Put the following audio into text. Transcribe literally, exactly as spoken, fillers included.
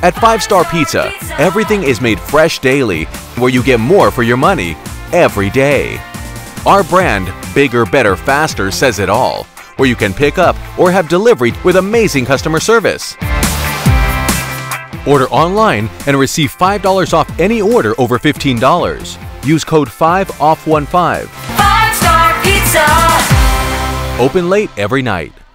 At Five Star Pizza, everything is made fresh daily, where you get more for your money every day. Our brand, Bigger, Better, Faster, says it all, where you can pick up or have delivery with amazing customer service. Order online and receive five dollars off any order over fifteen dollars. Use code five off fifteen. Five Star Pizza! Open late every night.